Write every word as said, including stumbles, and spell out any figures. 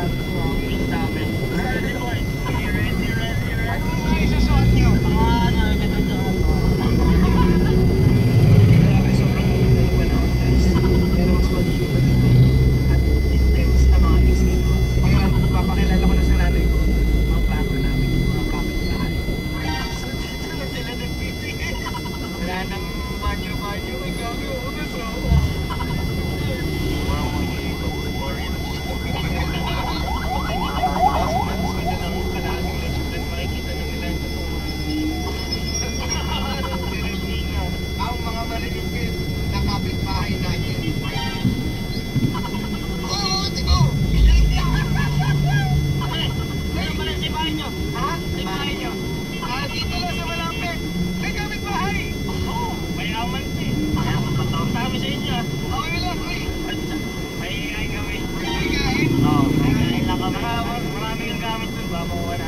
Ang dami. Ready boy. Ready, ready, ready. Ano yung susuot nyo? Ah, nakikita nyo. Grabe, sobrang panahon guys. Pero mas magiging dito at intense na mga isip. Kaya papakilala ko na sa nanay ko mga plato namin, mga kapit-bahay. So dito na sila nagpipigil. Wala nang banyo-banyo. Ay, gagi ako na sa ako. Ang mga mariligid na kapit-bahay natin. Oo, tigo! Okay, ngayon pala si bahay nyo. Ha? Si bahay nyo. Ah, dito lang sa malapit. May kapit-bahay. Oo, mayaman to eh. Patawag kami sa inyo ah. Okay lang, uy. May hihain kami. May hihain? Oo, may hihain lang kami. Marami kang gamit dun ba? Makuha na.